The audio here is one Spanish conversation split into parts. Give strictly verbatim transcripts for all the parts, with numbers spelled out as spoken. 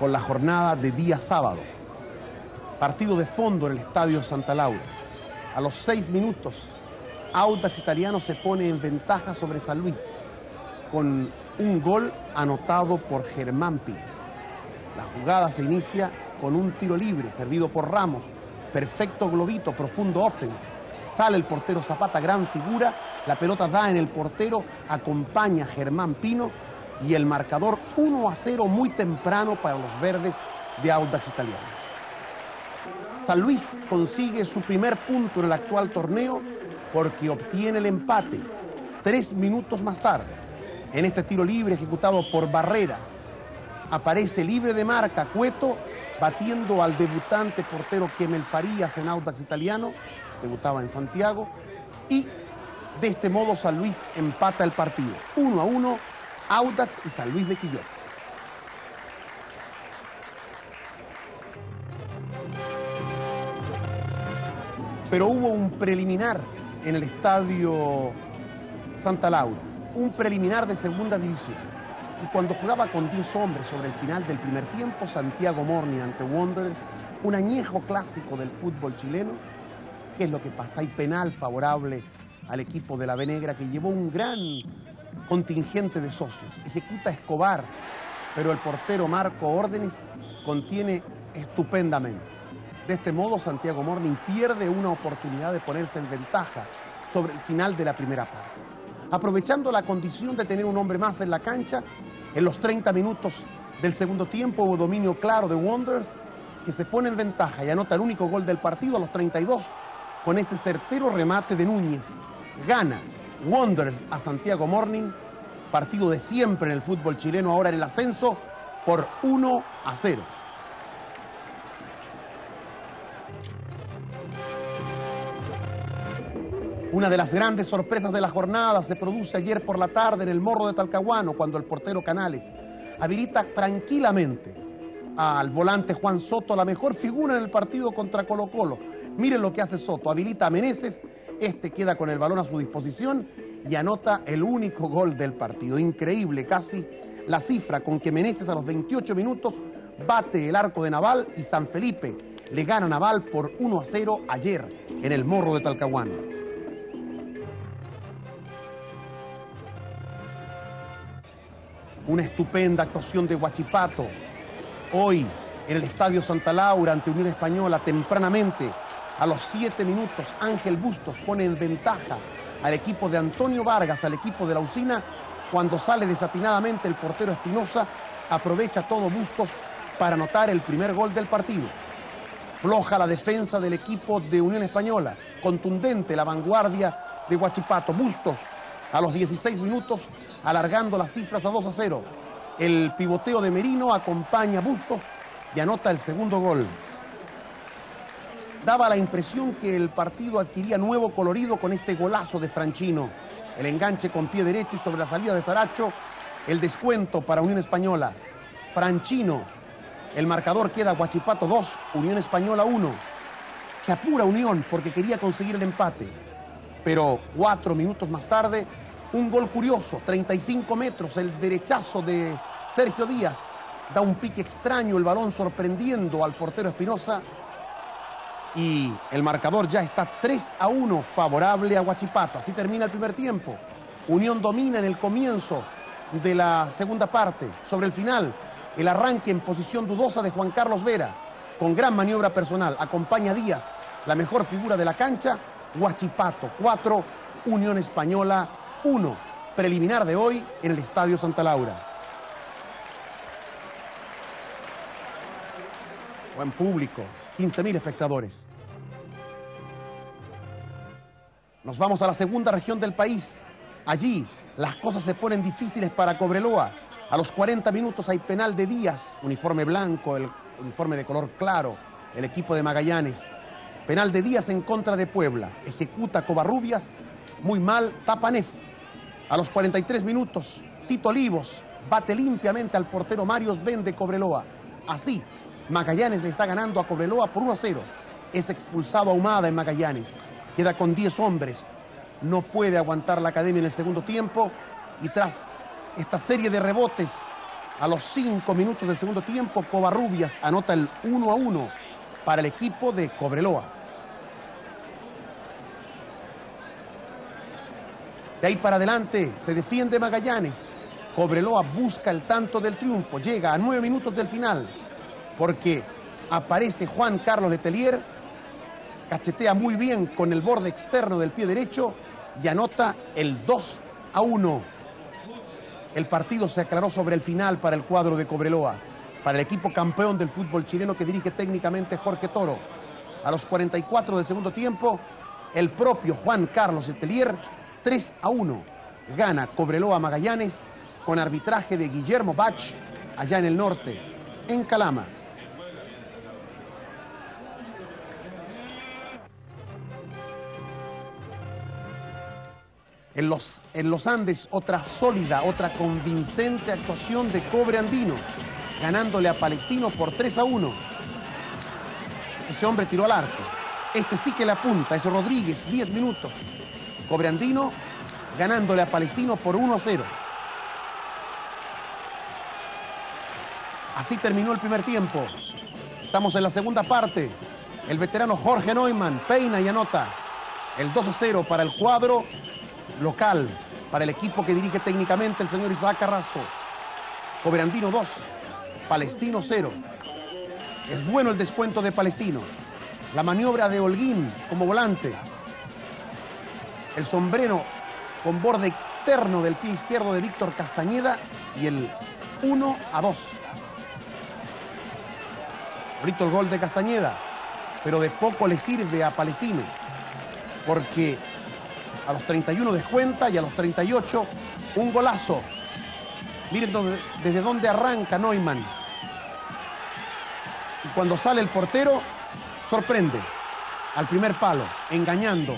con la jornada de día sábado. Partido de fondo en el Estadio Santa Laura. A los seis minutos, Audax Italiano se pone en ventaja sobre San Luis con un gol anotado por Germán Pino. La jugada se inicia con un tiro libre servido por Ramos. Perfecto globito, profundo offense. Sale el portero Zapata, gran figura. La pelota da en el portero, acompaña Germán Pino y el marcador uno a cero muy temprano para los verdes de Audax Italiano. San Luis consigue su primer punto en el actual torneo porque obtiene el empate tres minutos más tarde. En este tiro libre ejecutado por Barrera, aparece libre de marca Cueto, batiendo al debutante portero Kemel Farías en Audax Italiano, debutaba en Santiago, y de este modo San Luis empata el partido. uno a uno, Audax y San Luis de Quillota. Pero hubo un preliminar en el Estadio Santa Laura, un preliminar de segunda división. Y cuando jugaba con diez hombres sobre el final del primer tiempo, Santiago Morning ante Wanderers, un añejo clásico del fútbol chileno, ¿qué es lo que pasa? Hay penal favorable al equipo de la B Negra que llevó un gran contingente de socios. Ejecuta Escobar, pero el portero Marco Órdenes contiene estupendamente. De este modo, Santiago Morning pierde una oportunidad de ponerse en ventaja sobre el final de la primera parte. Aprovechando la condición de tener un hombre más en la cancha, en los treinta minutos del segundo tiempo hubo dominio claro de Wanderers, que se pone en ventaja y anota el único gol del partido a los treinta y dos con ese certero remate de Núñez. Gana Wanderers a Santiago Morning, partido de siempre en el fútbol chileno, ahora en el ascenso, por uno a cero. Una de las grandes sorpresas de la jornada se produce ayer por la tarde en el Morro de Talcahuano, cuando el portero Canales habilita tranquilamente al volante Juan Soto, la mejor figura en el partido contra Colo-Colo. Miren lo que hace Soto, habilita a Meneses, este queda con el balón a su disposición y anota el único gol del partido. Increíble, casi la cifra con que Meneses a los veintiocho minutos bate el arco de Naval y San Felipe le gana a Naval por uno a cero ayer en el Morro de Talcahuano. Una estupenda actuación de Huachipato. Hoy, en el Estadio Santa Laura, ante Unión Española, tempranamente, a los siete minutos, Ángel Bustos pone en ventaja al equipo de Antonio Vargas, al equipo de la Usina, cuando sale desatinadamente el portero Espinosa, aprovecha todo Bustos para anotar el primer gol del partido. Floja la defensa del equipo de Unión Española, contundente la vanguardia de Huachipato. Bustos, a los dieciséis minutos, alargando las cifras a dos a cero. El pivoteo de Merino acompaña a Bustos y anota el segundo gol. Daba la impresión que el partido adquiría nuevo colorido con este golazo de Franchino. El enganche con pie derecho y sobre la salida de Saracho, el descuento para Unión Española. Franchino, el marcador queda Huachipato dos, Unión Española uno. Se apura Unión porque quería conseguir el empate. Pero cuatro minutos más tarde, un gol curioso, treinta y cinco metros, el derechazo de Sergio Díaz. Da un pique extraño, el balón sorprendiendo al portero Espinosa. Y el marcador ya está tres a uno favorable a Huachipato. Así termina el primer tiempo. Unión domina en el comienzo de la segunda parte. Sobre el final, el arranque en posición dudosa de Juan Carlos Vera, con gran maniobra personal. Acompaña a Díaz, la mejor figura de la cancha. Huachipato cuatro, Unión Española uno. Preliminar de hoy en el Estadio Santa Laura. Buen público, quince mil espectadores. Nos vamos a la segunda región del país. Allí las cosas se ponen difíciles para Cobreloa. A los cuarenta minutos hay penal de Díaz, uniforme blanco, el uniforme de color claro, el equipo de Magallanes. Penal de Díaz en contra de Puebla. Ejecuta Covarrubias, muy mal, Tapanef. A los cuarenta y tres minutos, Tito Olivos bate limpiamente al portero Marios Ben de Cobreloa. Así, Magallanes le está ganando a Cobreloa por uno a cero. Es expulsado Ahumada en Magallanes. Queda con diez hombres. No puede aguantar la academia en el segundo tiempo. Y tras esta serie de rebotes A los cinco minutos del segundo tiempo, Covarrubias anota el uno a uno para el equipo de Cobreloa. De ahí para adelante se defiende Magallanes. Cobreloa busca el tanto del triunfo. Llega a nueve minutos del final porque aparece Juan Carlos Letelier, cachetea muy bien con el borde externo del pie derecho y anota el dos a uno. El partido se aclaró sobre el final para el cuadro de Cobreloa, para el equipo campeón del fútbol chileno que dirige técnicamente Jorge Toro. A los cuarenta y cuatro del segundo tiempo, el propio Juan Carlos Letelier, tres a uno, gana Cobreloa Magallanes con arbitraje de Guillermo Bach allá en el norte, en Calama. En los, en los Andes, otra sólida, otra convincente actuación de Cobre Andino, ganándole a Palestino por tres a uno. Ese hombre tiró al arco. Este sí que le apunta, es Rodríguez, diez minutos. Cobre Andino ganándole a Palestino por uno a cero. Así terminó el primer tiempo. Estamos en la segunda parte. El veterano Jorge Neumann peina y anota el dos a cero para el cuadro local, para el equipo que dirige técnicamente el señor Isaac Carrasco. Cobre Andino dos, Palestino cero. Es bueno el descuento de Palestino. La maniobra de Holguín como volante. El sombrero con borde externo del pie izquierdo de Víctor Castañeda y el uno a dos. Ahorita el gol de Castañeda, pero de poco le sirve a Palestino, porque a los treinta y uno descuenta y a los treinta y ocho un golazo. Miren dónde, desde dónde arranca Neumann. Y cuando sale el portero, sorprende al primer palo, engañando.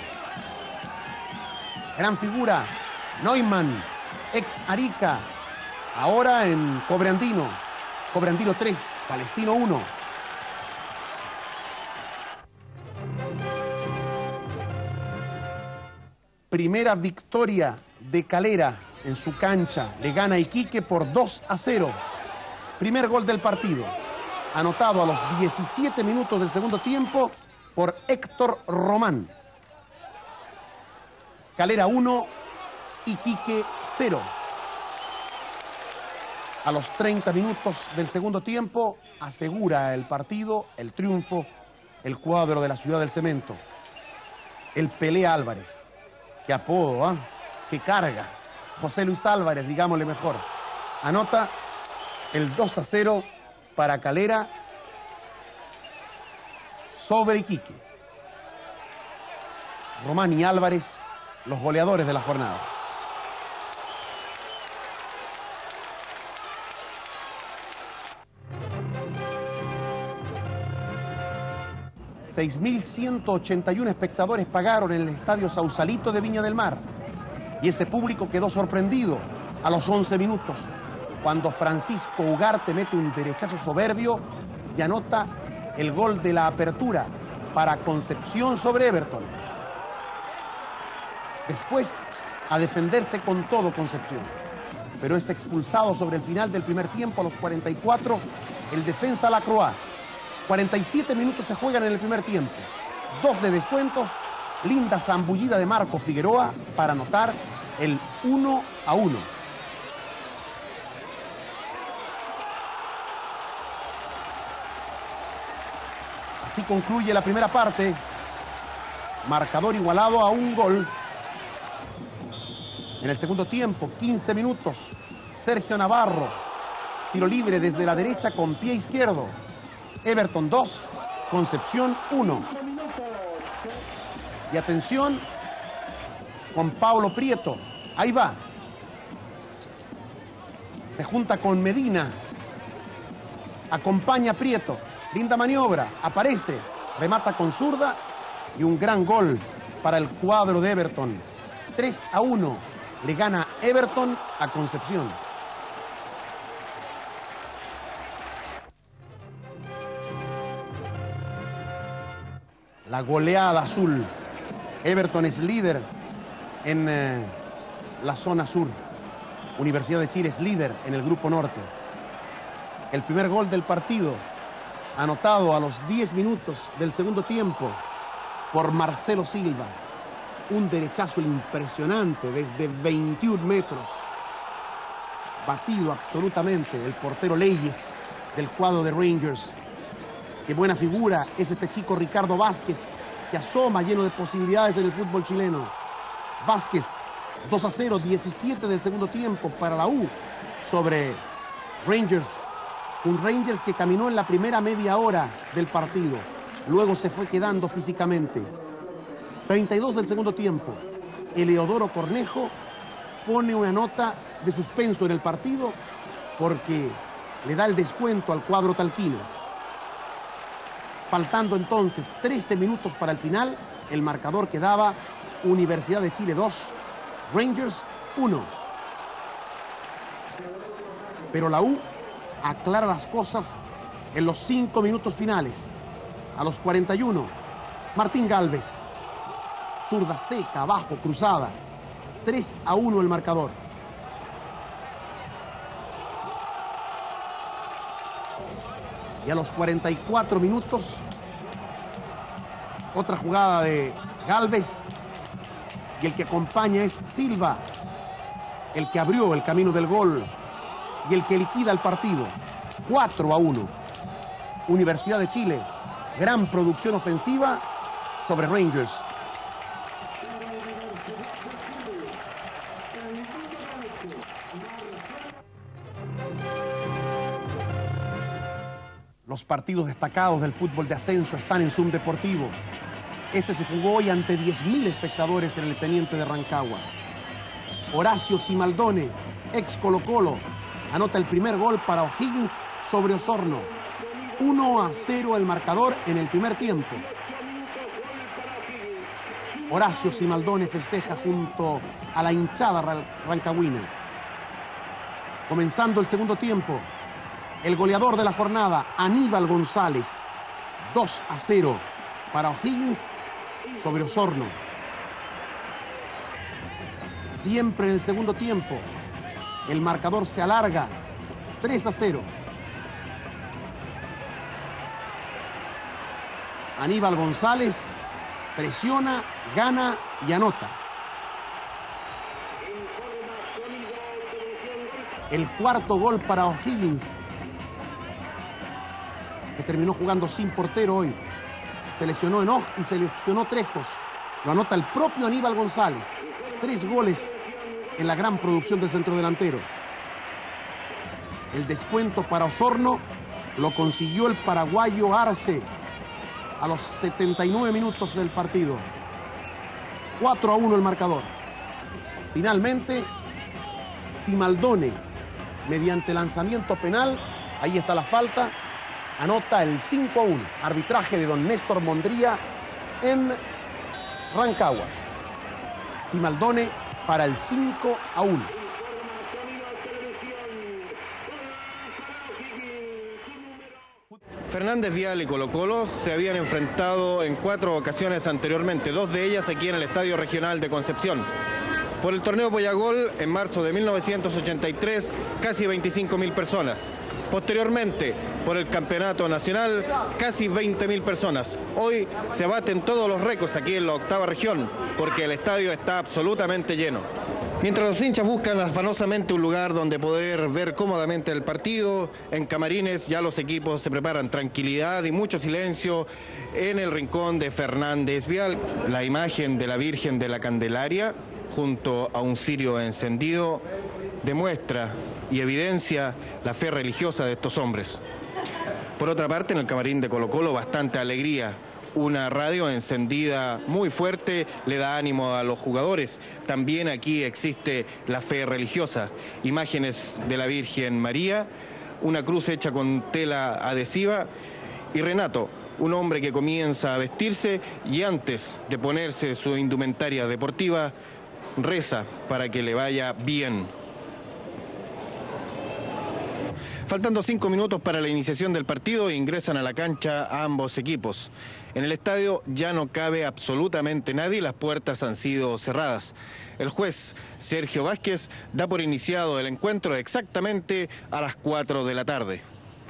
Gran figura, Neumann, ex Arica, ahora en Cobre Andino. Cobre Andino tres, Palestino uno. Primera victoria de Calera en su cancha. Le gana a Iquique por dos a cero. Primer gol del partido, anotado a los diecisiete minutos del segundo tiempo por Héctor Román. Calera uno, Iquique cero. A los treinta minutos del segundo tiempo asegura el partido, el triunfo, el cuadro de la Ciudad del Cemento. El Pelea Álvarez. Qué apodo, ¿ah? ¿eh? Qué carga. José Luis Álvarez, digámosle mejor. Anota el dos a cero para Calera sobre Iquique. Román y Álvarez, los goleadores de la jornada. seis mil ciento ochenta y uno espectadores pagaron en el Estadio Sausalito de Viña del Mar. Y ese público quedó sorprendido a los once minutos, cuando Francisco Ugarte mete un derechazo soberbio y anota el gol de la apertura para Concepción sobre Everton. Después, a defenderse con todo Concepción, pero es expulsado sobre el final del primer tiempo a los cuarenta y cuatro el defensa Lacroix. cuarenta y siete minutos se juegan en el primer tiempo. Dos de descuentos. Linda zambullida de Marco Figueroa para anotar el uno a uno. Así concluye la primera parte. Marcador igualado a un gol. En el segundo tiempo, quince minutos. Sergio Navarro. Tiro libre desde la derecha con pie izquierdo. Everton dos, Concepción uno. Y atención con Pablo Prieto. Ahí va. Se junta con Medina. Acompaña a Prieto. Linda maniobra. Aparece. Remata con zurda. Y un gran gol para el cuadro de Everton. tres a uno. Le gana Everton a Concepción. La goleada azul. Everton es líder en eh, la zona sur. Universidad de Chile es líder en el Grupo Norte. El primer gol del partido, anotado a los diez minutos del segundo tiempo por Marcelo Silva. Un derechazo impresionante desde veintiún metros. Batido absolutamente el portero Leyes del cuadro de Rangers. Qué buena figura es este chico Ricardo Vázquez, que asoma lleno de posibilidades en el fútbol chileno. Vázquez, dos a cero, diecisiete del segundo tiempo para la U sobre Rangers. Un Rangers que caminó en la primera media hora del partido. Luego se fue quedando físicamente. treinta y dos del segundo tiempo. Eleodoro Cornejo pone una nota de suspenso en el partido porque le da el descuento al cuadro talquino. Faltando entonces trece minutos para el final, el marcador quedaba Universidad de Chile dos, Rangers uno. Pero la U aclara las cosas en los cinco minutos finales. A los cuarenta y uno, Martín Galvez, zurda seca, abajo, cruzada. tres a uno el marcador. Y a los cuarenta y cuatro minutos, otra jugada de Galvez. Y el que acompaña es Silva, el que abrió el camino del gol y el que liquida el partido. cuatro a uno. Universidad de Chile, gran producción ofensiva sobre Rangers. Los partidos destacados del fútbol de ascenso están en Zoom Deportivo. Este se jugó hoy ante diez mil espectadores en el Teniente de Rancagua. Horacio Simaldone, ex Colo Colo, anota el primer gol para O'Higgins sobre Osorno. uno a cero el marcador en el primer tiempo. Horacio Simaldone festeja junto a la hinchada rancagüina. Comenzando el segundo tiempo, el goleador de la jornada, Aníbal González, dos a cero para O'Higgins sobre Osorno. Siempre en el segundo tiempo, el marcador se alarga, tres a cero. Aníbal González presiona, gana y anota. El cuarto gol para O'Higgins, que terminó jugando sin portero hoy. Se lesionó Enoch y se lesionó Trejos. Lo anota el propio Aníbal González. Tres goles en la gran producción del centrodelantero. El descuento para Osorno lo consiguió el paraguayo Arce a los setenta y nueve minutos del partido. cuatro a uno el marcador. Finalmente, Simaldone, mediante lanzamiento penal, ahí está la falta, anota el cinco a uno. Arbitraje de don Néstor Mondría en Rancagua. Simaldone para el cinco a uno. Fernández Vial y Colo Colo se habían enfrentado en cuatro ocasiones anteriormente, dos de ellas aquí en el Estadio Regional de Concepción. Por el torneo Boyagol, en marzo de mil novecientos ochenta y tres, casi veinticinco mil personas. Posteriormente, por el Campeonato Nacional, casi veinte mil personas. Hoy se baten todos los récords aquí en la octava región, porque el estadio está absolutamente lleno. Mientras los hinchas buscan afanosamente un lugar donde poder ver cómodamente el partido, en camarines ya los equipos se preparan. Tranquilidad y mucho silencio en el rincón de Fernández Vial. La imagen de la Virgen de la Candelaria, junto a un cirio encendido, demuestra y evidencia la fe religiosa de estos hombres. Por otra parte, en el camarín de Colo Colo, bastante alegría. Una radio encendida muy fuerte le da ánimo a los jugadores. También aquí existe la fe religiosa. Imágenes de la Virgen María, una cruz hecha con tela adhesiva y Renato, un hombre que comienza a vestirse y antes de ponerse su indumentaria deportiva, reza para que le vaya bien. Faltando cinco minutos para la iniciación del partido, ingresan a la cancha a ambos equipos. En el estadio ya no cabe absolutamente nadie y las puertas han sido cerradas. El juez Sergio Vázquez da por iniciado el encuentro exactamente a las cuatro de la tarde.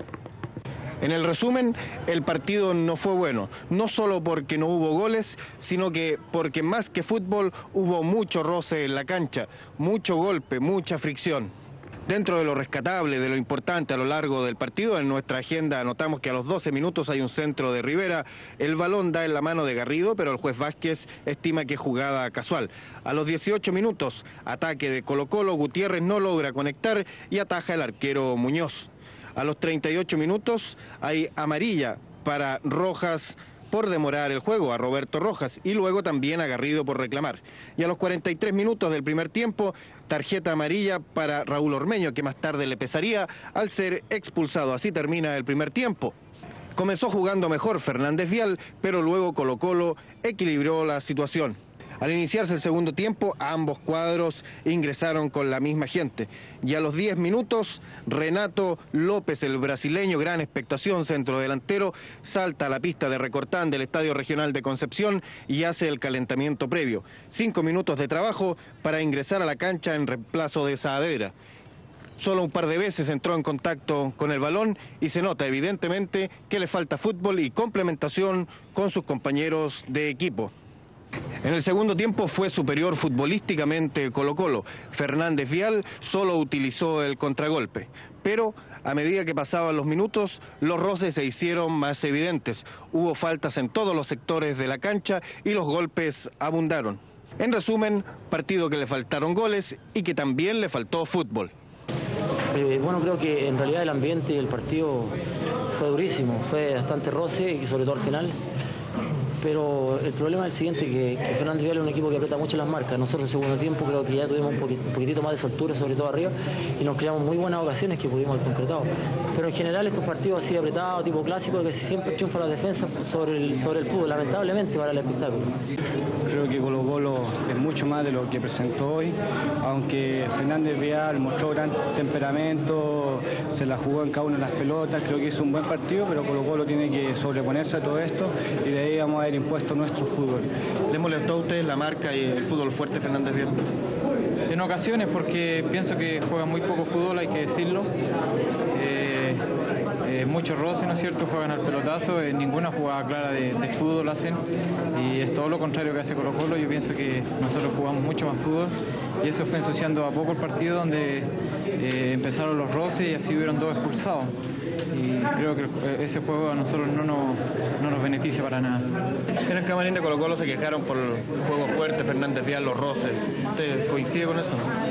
En el resumen, el partido no fue bueno, no solo porque no hubo goles, sino que porque más que fútbol hubo mucho roce en la cancha, mucho golpe, mucha fricción. Dentro de lo rescatable, de lo importante a lo largo del partido, en nuestra agenda anotamos que a los doce minutos hay un centro de Rivera, el balón da en la mano de Garrido, pero el juez Vázquez estima que es jugada casual. A los dieciocho minutos, ataque de Colo-Colo, Gutiérrez no logra conectar y ataja el arquero Muñoz. A los treinta y ocho minutos hay amarilla para Rojas por demorar el juego, a Roberto Rojas, y luego también a Garrido por reclamar. Y a los cuarenta y tres minutos del primer tiempo, tarjeta amarilla para Raúl Ormeño, que más tarde le pesaría al ser expulsado. Así termina el primer tiempo. Comenzó jugando mejor Fernández Vial, pero luego Colo-Colo equilibró la situación. Al iniciarse el segundo tiempo, ambos cuadros ingresaron con la misma gente. Y a los diez minutos, Renato López, el brasileño, gran expectación, centrodelantero, salta a la pista de Recortán del Estadio Regional de Concepción y hace el calentamiento previo. Cinco minutos de trabajo para ingresar a la cancha en reemplazo de Saavedra. Solo un par de veces entró en contacto con el balón y se nota evidentemente que le falta fútbol y complementación con sus compañeros de equipo. En el segundo tiempo fue superior futbolísticamente Colo-Colo. Fernández Vial solo utilizó el contragolpe, pero a medida que pasaban los minutos, los roces se hicieron más evidentes. Hubo faltas en todos los sectores de la cancha y los golpes abundaron. En resumen, partido que le faltaron goles y que también le faltó fútbol. Eh, bueno, creo que en realidad el ambiente y el partido fue durísimo, fue bastante roce y sobre todo al final. Pero el problema es el siguiente, que, que Fernández Vial es un equipo que aprieta mucho las marcas. Nosotros en el segundo tiempo creo que ya tuvimos un, poquito, un poquitito más de soltura, sobre todo arriba, y nos creamos muy buenas ocasiones que pudimos haber concretado. Pero en general estos partidos así apretados, tipo clásico, que siempre triunfa la defensa sobre el, sobre el fútbol, lamentablemente para el espectáculo. Creo que Colo-Colo es mucho más de lo que presentó hoy, aunque Fernández Vial mostró gran temperamento, se la jugó en cada una de las pelotas, creo que hizo un buen partido, pero Colo-Colo tiene que sobreponerse a todo esto y de ahí vamos a ver impuesto nuestro fútbol. ¿Le molestó a usted la marca y el fútbol fuerte Fernández Vial? En ocasiones, porque pienso que juega muy poco fútbol, hay que decirlo. Eh, eh, muchos roces, ¿no es cierto? Juegan al pelotazo, eh, ninguna jugada clara de, de fútbol hacen, y es todo lo contrario que hace Colo-Colo. Yo pienso que nosotros jugamos mucho más fútbol y eso fue ensuciando a poco el partido, donde eh, empezaron los roces y así hubieron dos expulsados. Y creo que ese juego a nosotros no nos, no nos beneficia para nada. En el camarín de Colo-Colo se quejaron por el juego fuerte, Fernández Vial, los roces. ¿Usted coincide con eso?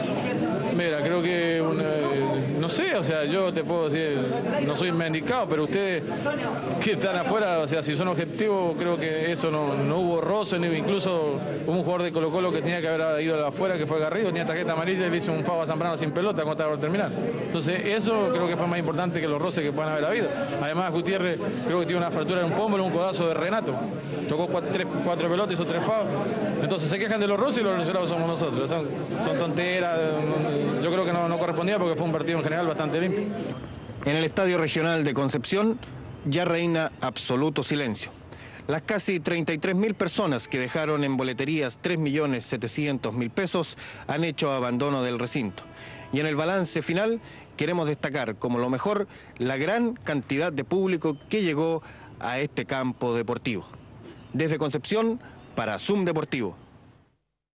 Mira, creo que, una, no sé, o sea, yo te puedo decir, no soy medicado, pero ustedes que están afuera, o sea, si son objetivos, creo que eso no, no hubo roce, ni incluso hubo un jugador de Colo-Colo que tenía que haber ido afuera, que fue Garrido, tenía tarjeta amarilla y le hizo un foul a Zambrano sin pelota cuando estaba por terminar. Entonces, eso creo que fue más importante que los roces que puedan haber habido. Además, Gutiérrez creo que tiene una fractura en un pómulo, un codazo de Renato. Tocó cuatro, tres, cuatro pelotas, hizo tres fouls. Entonces, se quejan de los roces y los lesionados somos nosotros. Son, son tonteras. Yo creo que no, no correspondía porque fue un partido en general bastante limpio. En el Estadio Regional de Concepción ya reina absoluto silencio. Las casi treinta y tres mil personas que dejaron en boleterías tres millones setecientos mil pesos han hecho abandono del recinto. Y en el balance final queremos destacar como lo mejor la gran cantidad de público que llegó a este campo deportivo. Desde Concepción, para Zoom Deportivo.